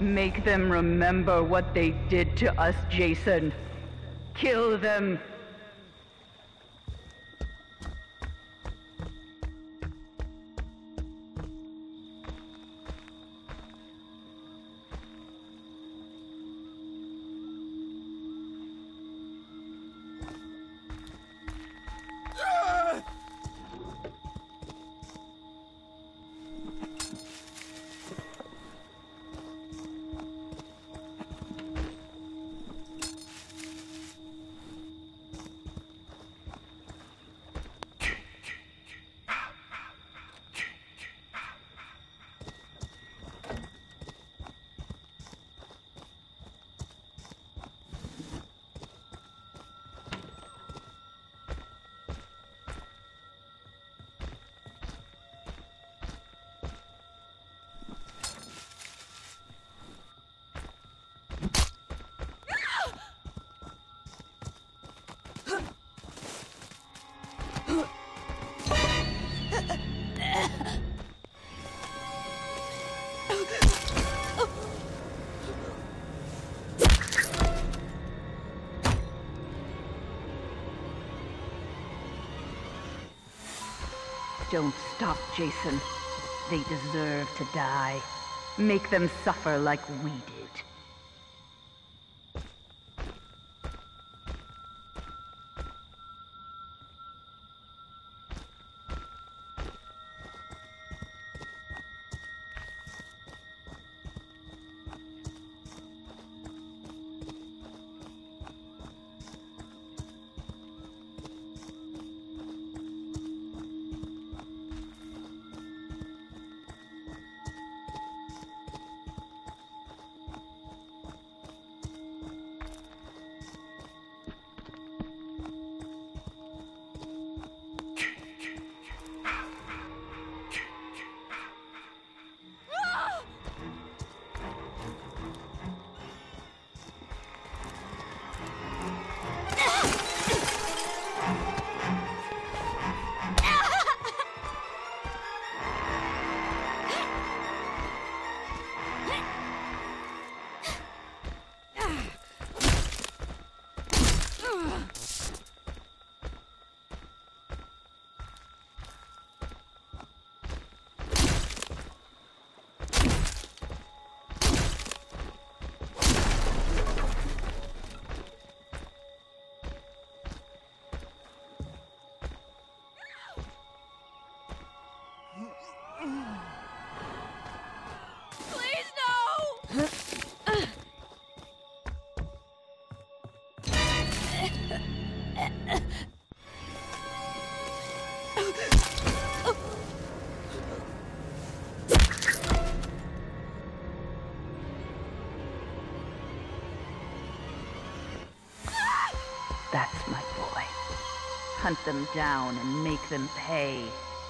Make them remember what they did to us, Jason. Kill them. Don't stop, Jason. They deserve to die. Make them suffer like we did. That's my boy. Hunt them down and make them pay.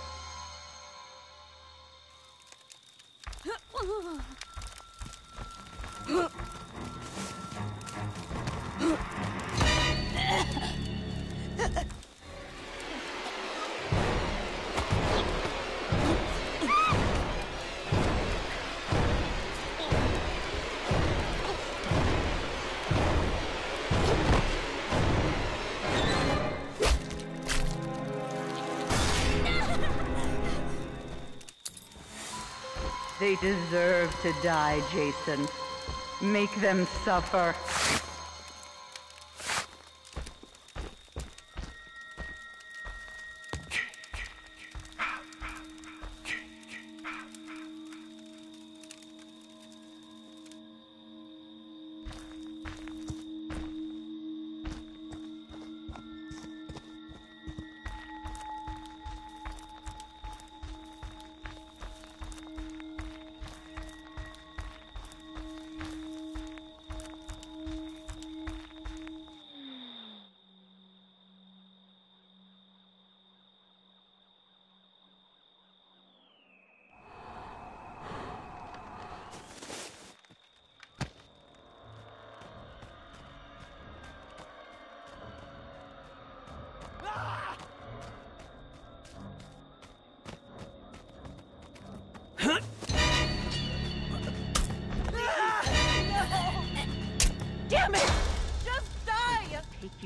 They deserve to die, Jason. Make them suffer.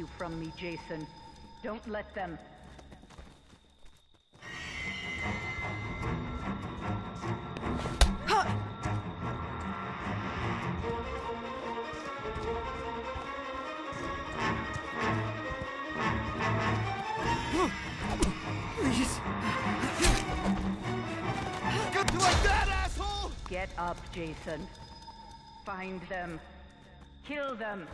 you from me, Jason. Don't let them. Please. Get like that, asshole! Get up, Jason. Find them. Kill them.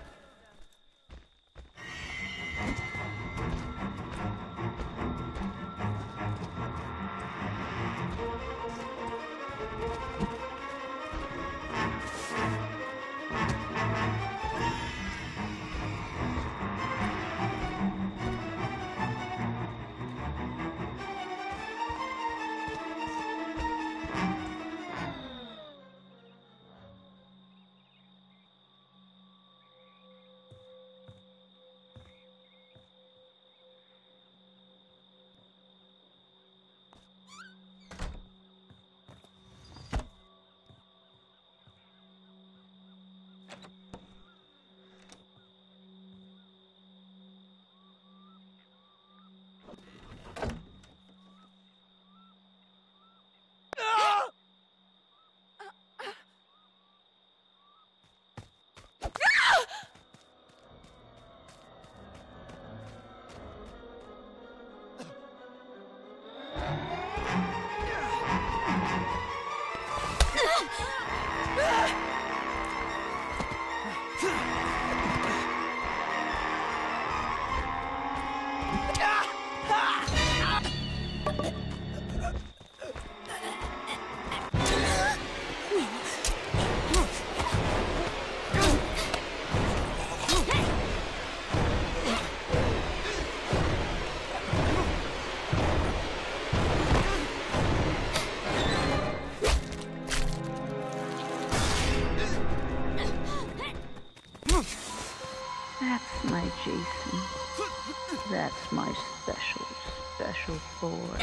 That's my Jason. That's my special boy.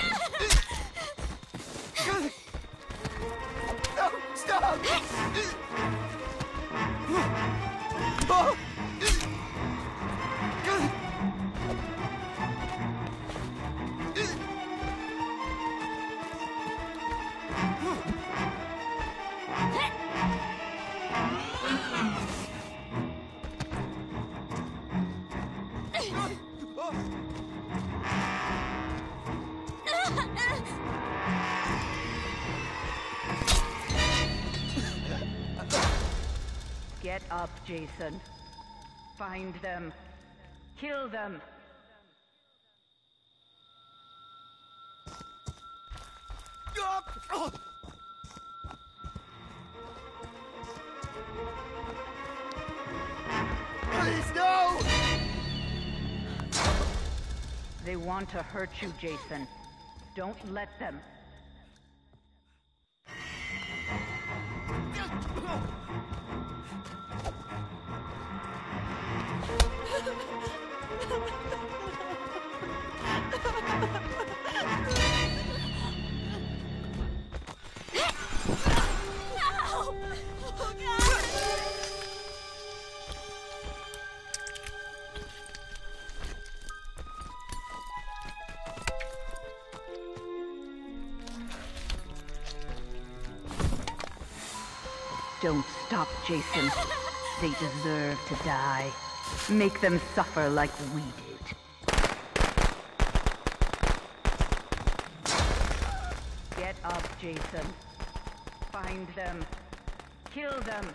No, stop! Oh! Get up, Jason. Find them. Kill them. Please, no! They want to hurt you, Jason. Don't let them. Don't stop, Jason. They deserve to die. Make them suffer like we did. Get up, Jason. Find them. Kill them.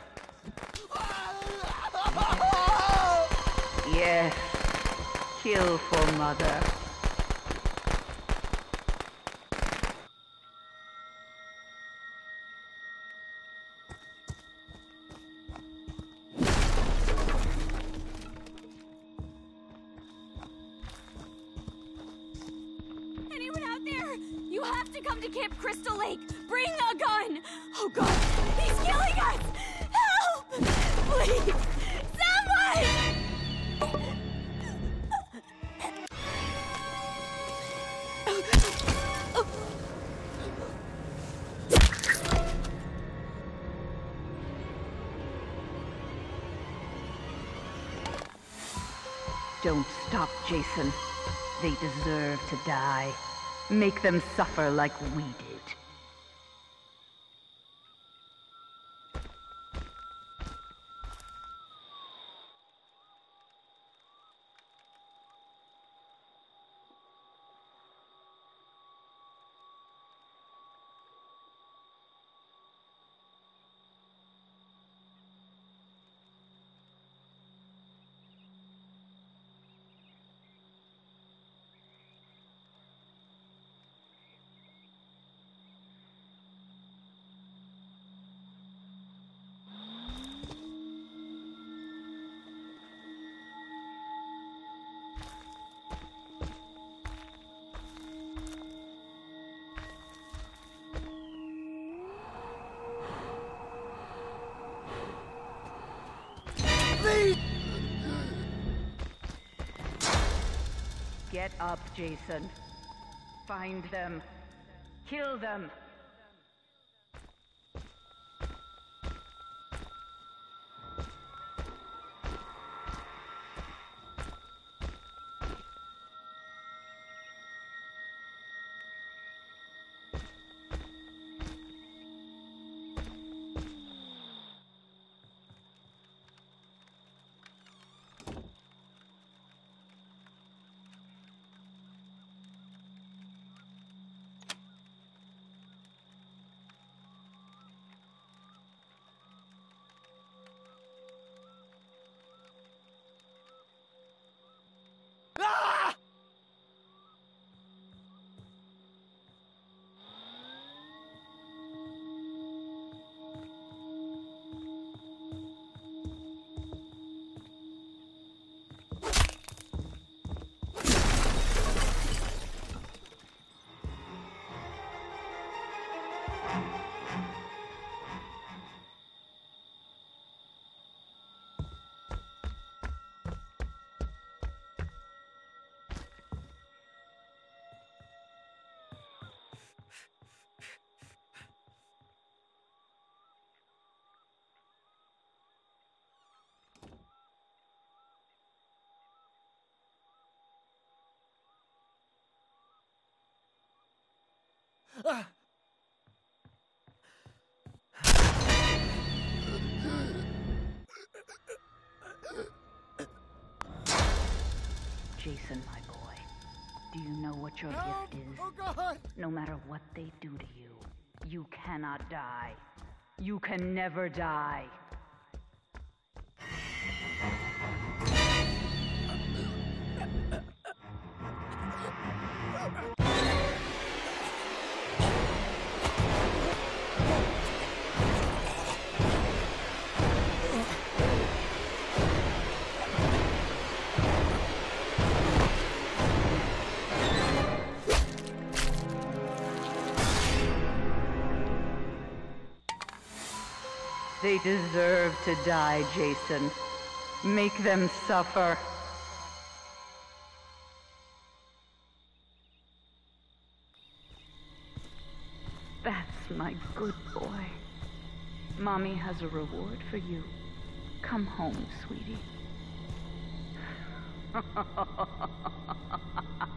Yes. Kill for Mother. You have to come to Camp Crystal Lake! Bring a gun! Oh god, he's killing us! Help! Please! Someone! Don't stop, Jason. They deserve to die. Make them suffer like we did. Get up, Jason. Find them. Kill them. Jason, my boy, do you know what your gift is? Oh, God! No matter what they do to you, you cannot die. You can never die. They deserve to die, Jason. Make them suffer. That's my good boy. Mommy has a reward for you. Come home, sweetie.